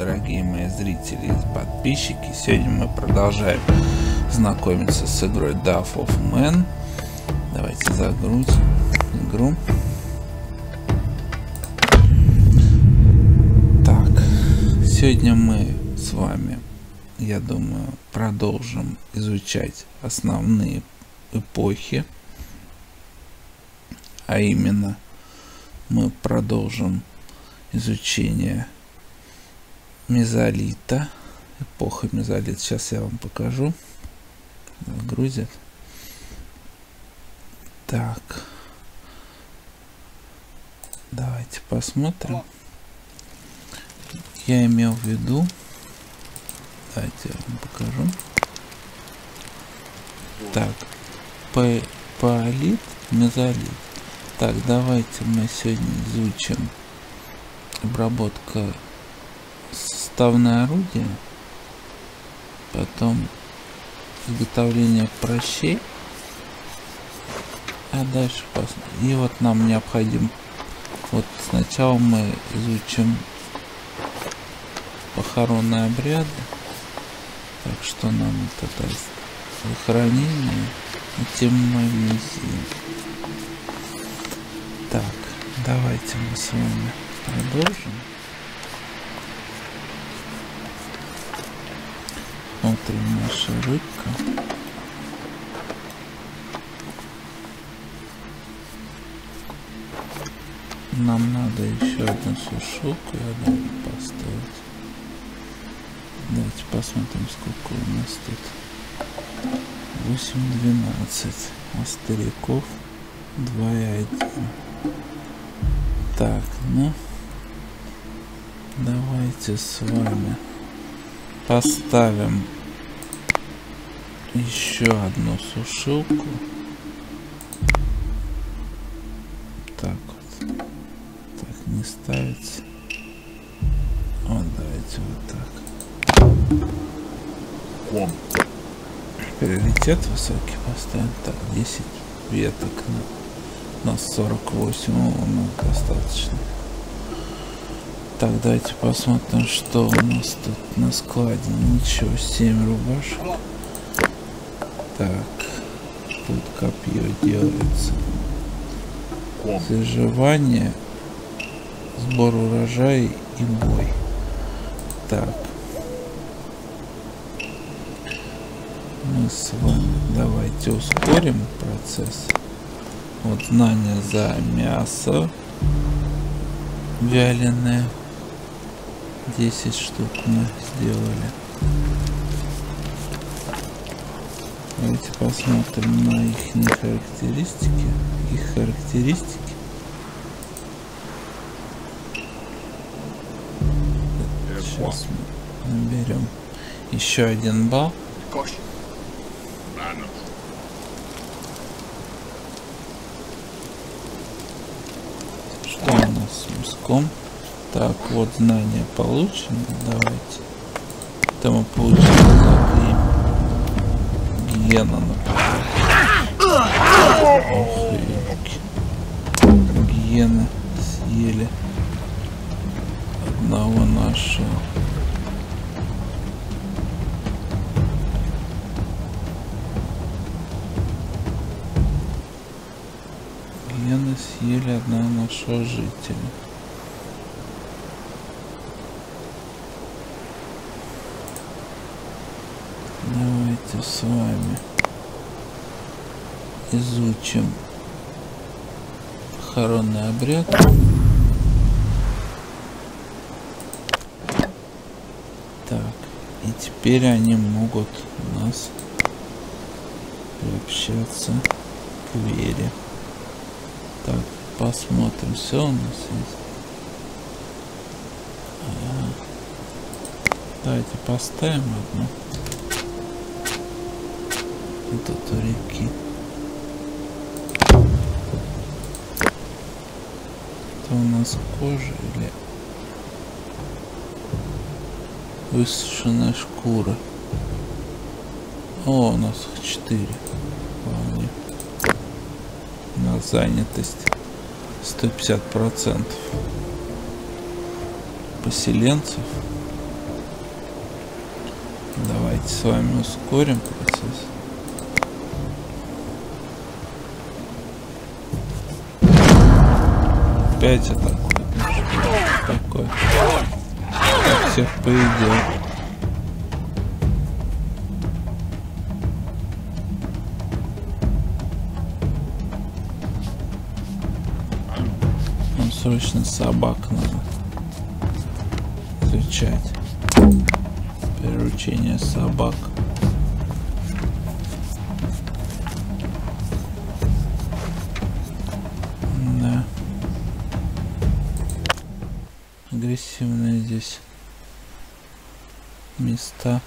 дорогие мои зрители и подписчики. Сегодня мы продолжаем знакомиться с игрой Duff of Man. Давайте загрузим игру. Так, сегодня мы с вами, я думаю, продолжим изучать основные эпохи. А именно, мы продолжим изучение мезолита, эпоха мезолита. Сейчас я вам покажу. Загрузит. Так, давайте посмотрим. Я имел в виду, давайте я вам покажу. Так, палеолит, мезолит. Так, давайте мы сегодня изучим обработка составное орудие, потом изготовление прощей, а дальше посмотрим. И вот нам необходим, вот сначала мы изучим похоронные обряды, так что нам это даст захоронение и темновизия. Так, давайте мы с вами продолжим. Смотрим наша рыбка. Нам надо еще одну сушилку, я думаю, поставить. Давайте посмотрим, сколько у нас тут. 8-12. А стариков 2,1. Так, ну давайте с вами поставим еще одну сушилку. Так вот. Так не ставится. Вот, давайте вот так. Приоритет высокий поставим. Так, 10 веток на 48. У нас достаточно. Так, давайте посмотрим, что у нас тут на складе. Ничего, 7 рубашек. Так, тут копье делается. Заживание, сбор урожая и бой. Так, мы с вами давайте ускорим процесс. Вот знания за мясо вяленое. 10 штук мы сделали. Давайте посмотрим на их характеристики. Сейчас мы наберем еще 1 балл. Что у нас с мужском? Так, вот знания получены. Давайте. Это мы получили заклеим. Гиена, например. Гиены съели одного нашего. Гиены съели одного нашего жителя. Давайте с вами изучим похоронный обряд. Так, и теперь они могут у нас приобщаться к вере. Так, посмотрим, все у нас есть. Давайте поставим одну. Тут у реки. Это у нас кожа или высушенная шкура. О, у нас их 4. Вполне. На занятость 150%. Поселенцев Давайте с вами ускорим процесс. Опять атакует. Такой. Как всех поедел. Нам срочно собак надо изучать. Приручение собак. Да. Агрессивные здесь места.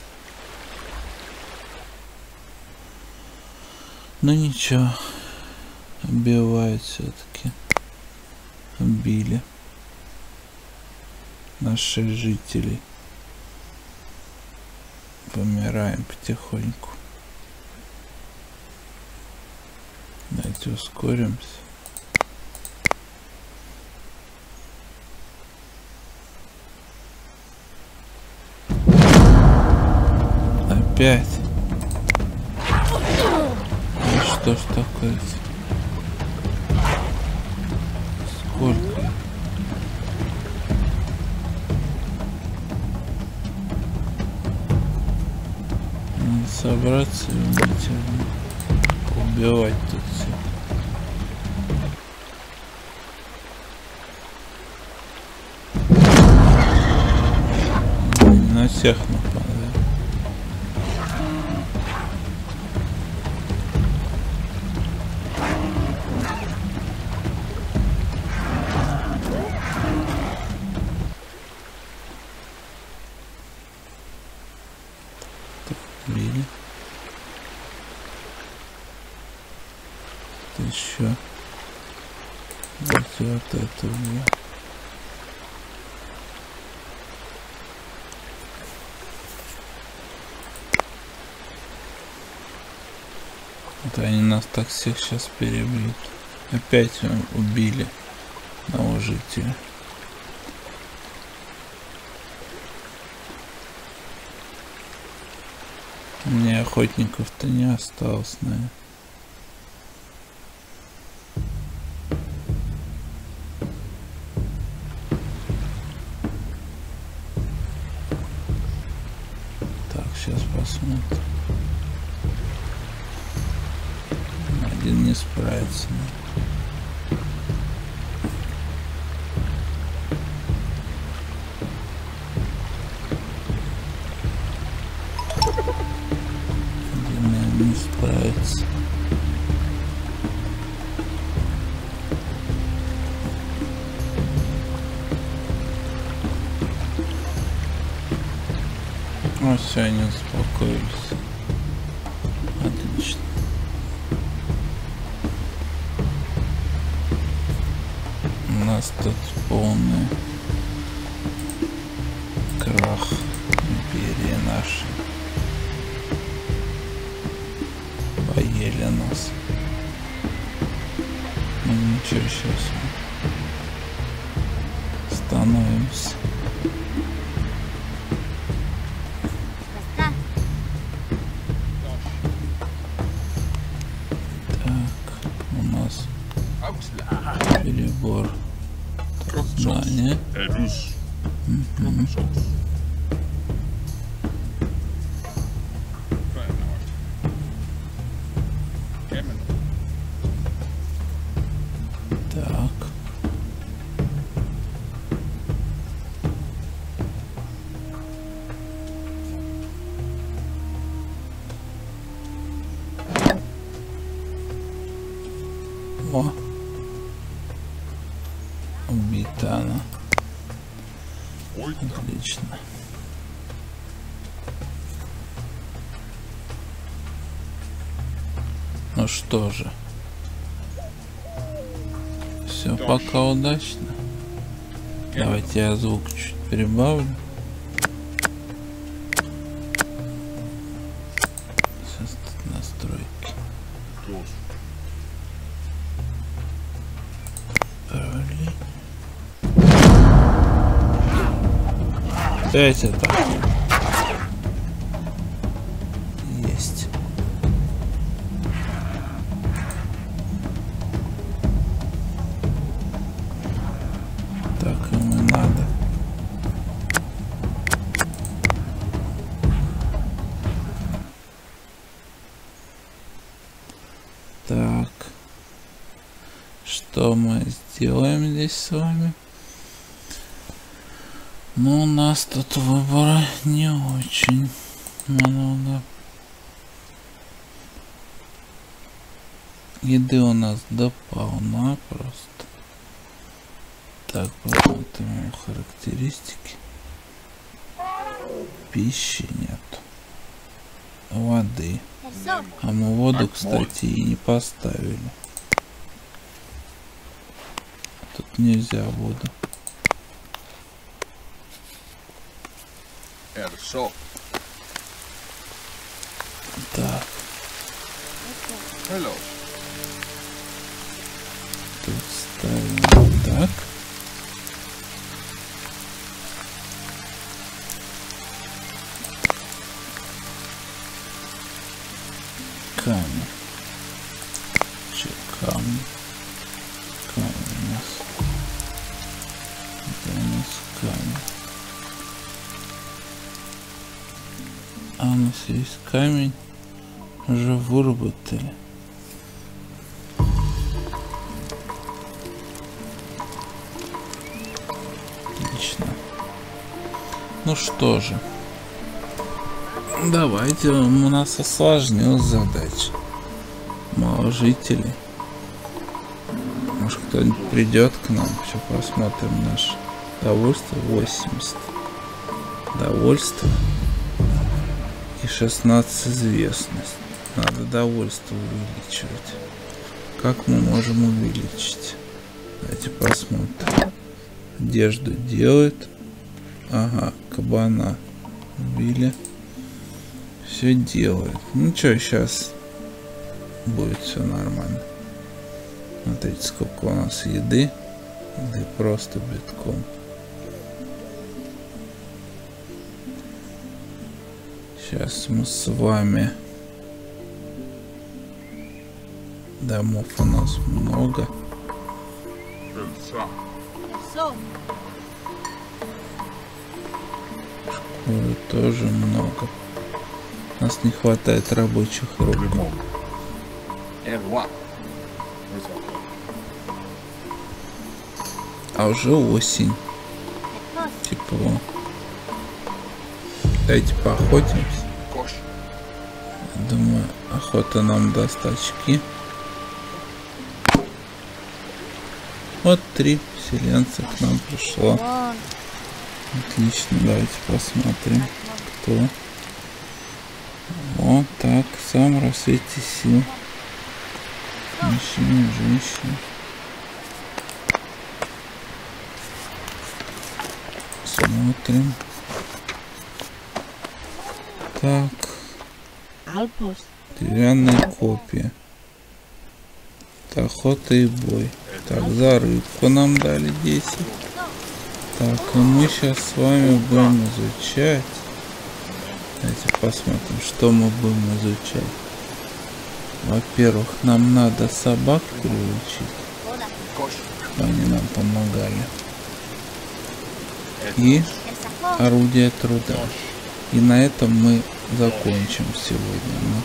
Но ничего. Убивают все-таки. Убили наших жителей. Помираем потихоньку. Давайте ускоримся. Опять. Ну что ж такое? Сколько? Надо собраться и уметь убивать тут все. На всех нападает. Били. Еще. Вот это было. Вот они нас так всех сейчас перебьют. Опять убили одного жителя. У меня охотников-то не осталось, наверное. Так, сейчас посмотрим. Один не справится. Не справится. Ну все, они успокоились. Отлично. У нас тут полный крах империи нашей. Поели нас. Ну ничего, сейчас становимся. Так, у нас перебор знания. Так. О. Убита она. Отлично. Ну что же. Все пока удачно. Давайте я звук чуть прибавлю. Сейчас тут настройки. Управление. Опять это. Так. Что мы сделаем здесь с вами? Ну, у нас тут выбора не очень много. Еды у нас дополна просто. Так, посмотрим характеристики. Пищи нет. Воды. А мы воду, кстати, и не поставили. Тут нельзя воду. Так. Тут ставим так. Камень. Камень. Камень у нас. Это у нас камень. А у нас есть камень. Уже выработали. Отлично. Ну что же. Давайте, у нас осложнилась задача. Мало жителей. Может, кто-нибудь придет к нам. Сейчас посмотрим наше довольство. 80. Довольство. И 16 известность. Надо довольство увеличивать. Как мы можем увеличить? Давайте посмотрим. Одежду делает. Ага, кабана убили. Все делает. Ну что, сейчас будет все нормально. Смотрите, сколько у нас еды. Еды просто битком. Сейчас мы с вами... Домов у нас много. Шкуры тоже много. У нас не хватает рабочих рук. А уже осень. Тепло. Давайте поохотимся. Думаю, охота нам даст очки. Вот 3 вселенца к нам пришло. Отлично, давайте посмотрим, кто. Вот так, в самом рассвете сил. Мужчина, женщина. Смотрим. Так. Деревянные копья. Охота и бой. Так, за рыбку нам дали 10. Так, и мы сейчас с вами будем изучать. Давайте посмотрим, что мы будем изучать. Во-первых, нам надо собак приучить, чтобы они нам помогали. И орудие труда. И на этом мы закончим сегодня. Мы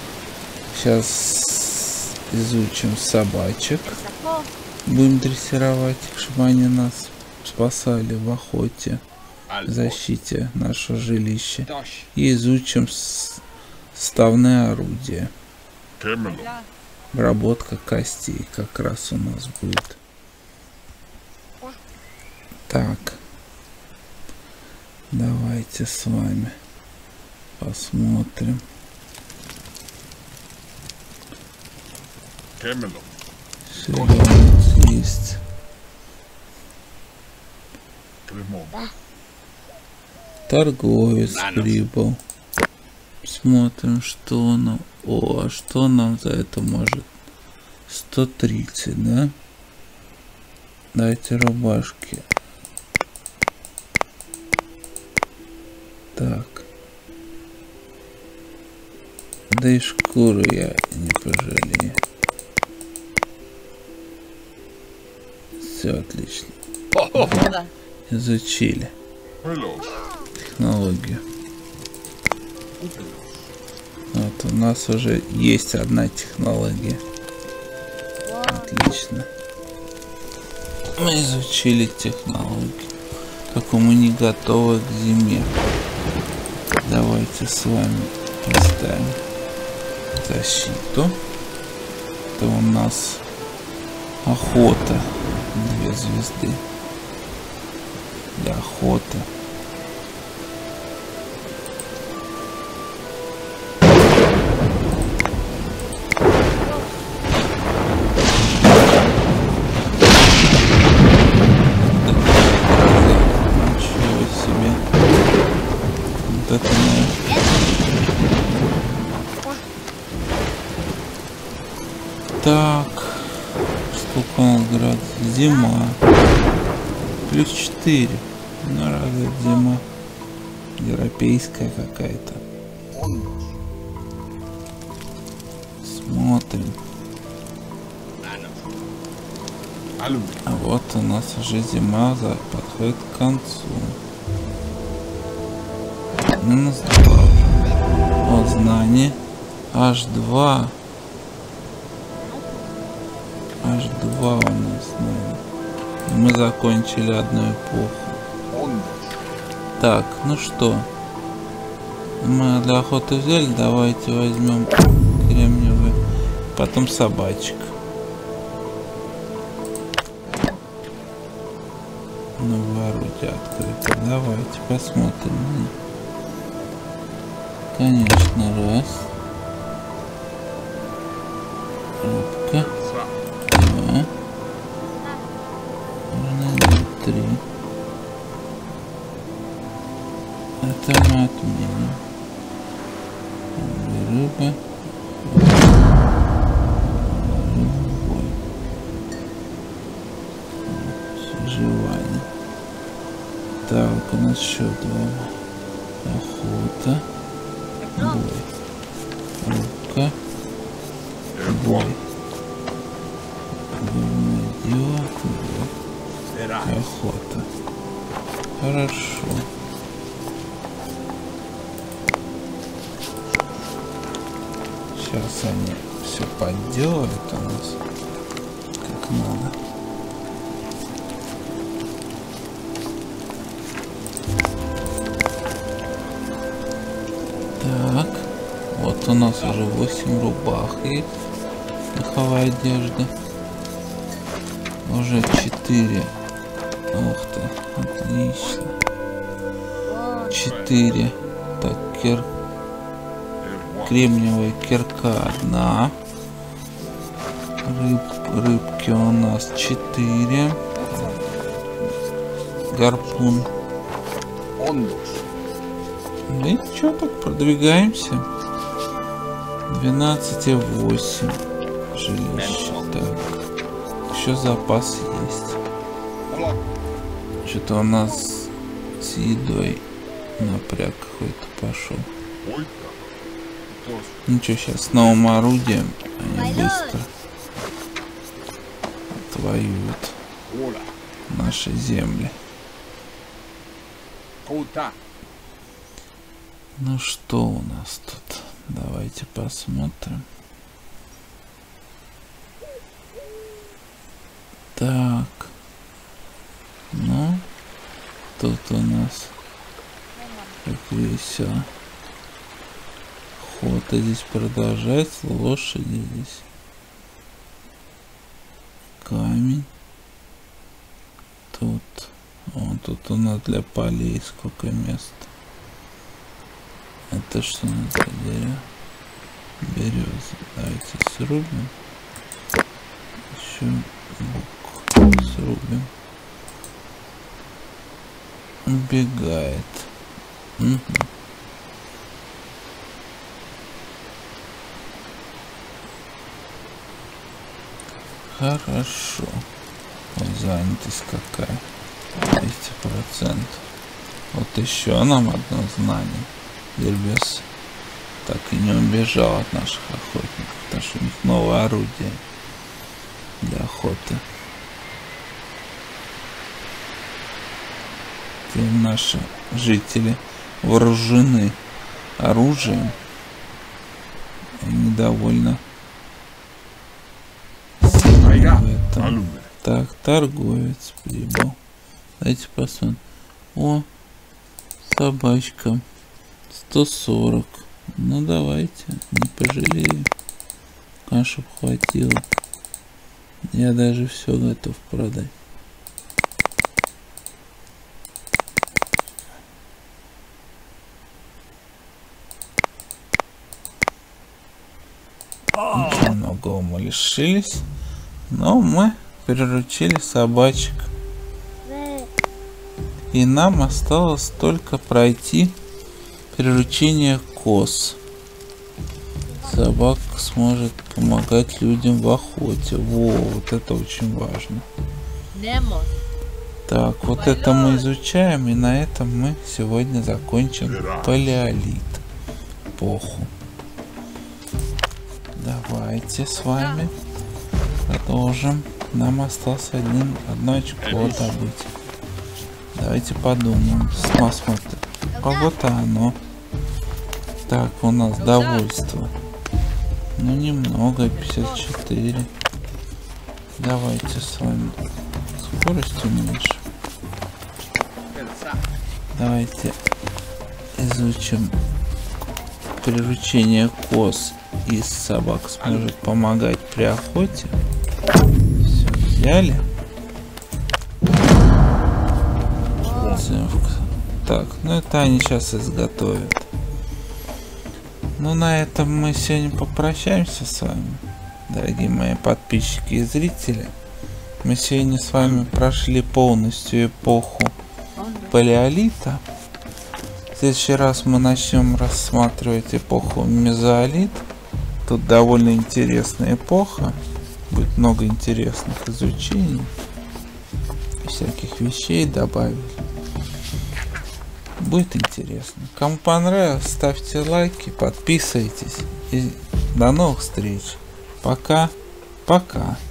сейчас изучим собачек. Будем дрессировать их, чтобы они нас спасали в охоте, в защите нашего жилища. И изучим ставные орудия. Обработка костей как раз у нас будет. Так. Давайте с вами посмотрим. Шелонец есть. Торговец прибыл. Смотрим, что нам... О, а что нам за это может? 130, да? Дайте рубашки. Так. Да и шкуру я не пожалею. Все отлично. Изучили технологию. Вот у нас уже есть одна технология. Отлично. Мы изучили технологию. Только мы не готовы к зиме. Давайте с вами поставим защиту. Это у нас охота. 2 звезды. Для охоты. Так, сколько у нас градусов? Зима. +4. Ну, разве зима европейская какая-то. Смотрим. А вот у нас уже зима подходит к концу. -2. Вот знание. H2. H2 у нас, ну, мы закончили одну эпоху. Так, ну что, мы для охоты взяли, давайте возьмем кремниевый, потом собачек. Новое орудие открыто, давайте посмотрим. Конечно, раз. Рыбка. 2. 3. Это мы отменим. Рыба. Бой. Выживание. Так, у нас еще 2. Охота. Бой. Рыбка. Бой. Дело. Охота. Хорошо. Сейчас они все подделают у нас как надо. Так, вот у нас уже 8 рубах есть меховая одежда. Уже 4. Ух ты, отлично. 4. Так, кремниевая кирка 1. Рыбки у нас 4. Гарпун. И что, так продвигаемся. 12,8 жилища. Так, еще запас есть. Что-то у нас с едой напряг какой-то пошел. Ничего, сейчас с новым орудием они быстро отвоюют наши земли. Ну что у нас тут? Давайте посмотрим. Так. Ну, тут у нас как весело. Охота здесь продолжается, лошади здесь. Камень. Тут. Вон тут у нас для полей сколько места. Это что у нас за дерево? Береза. Давайте срубим. Еще бук срубим. Убегает. Угу. Хорошо. Вот занятость какая. 200%. Вот еще нам одно знание. Дербес так и не убежал от наших охотников, потому что у них новое орудие для охоты. Теперь наши жители вооружены оружием и недовольно сильны в там? Так, торговец прибыл. Давайте посмотрим. О, собачка. 140. Ну давайте, не пожалею. Конечно, хватило. Я даже все готов продать. Очень многого мы лишились, но мы приручили собачек. И нам осталось только пройти приручение коз. Собака сможет помогать людям в охоте. Во, вот это очень важно. Так, вот это мы изучаем, и на этом мы сегодня закончим палеолит, эпоху. Давайте с вами продолжим. Нам осталось одно очко добыть. Давайте подумаем. Посмотрим. А вот оно. Так, у нас довольство. Ну немного, 54. Давайте с вами скорость уменьшим. Давайте изучим приручение коз и собак. Сможет помогать при охоте. Все, взяли. Так, ну это они сейчас изготовят. Ну на этом мы сегодня попрощаемся с вами, дорогие мои подписчики и зрители. Мы сегодня с вами прошли полностью эпоху палеолита. В следующий раз мы начнем рассматривать эпоху мезоолит. Тут довольно интересная эпоха. Будет много интересных изучений. Всяких вещей добавили. Будет интересно. Кому понравилось, ставьте лайки, подписывайтесь. И до новых встреч. Пока. Пока.